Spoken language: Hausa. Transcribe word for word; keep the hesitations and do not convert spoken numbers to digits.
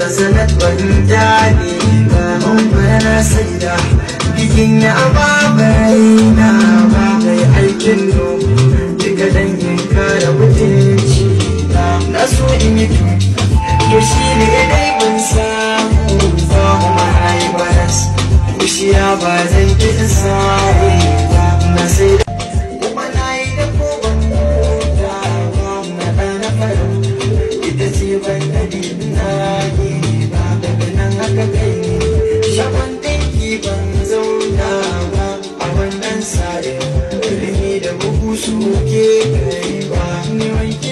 sanat ban gane ba. Bana sai da bikin ya ababai na ba. Mai aikin noma duka dangin kara mutunci na so in yi tuki to shi ne dai ban samu ba. Kuma na yi baras kushiya ba zan ki sare ba. Na sai da kuma na yi da ko ban mota ba. Na ɗana farauta ita ce ban daɗi na yi ba. Daga nan haka kai ne shagon ɗinki ban zauna ba. A wannan sare ilimi da bugu suke kai ba. Ni wanke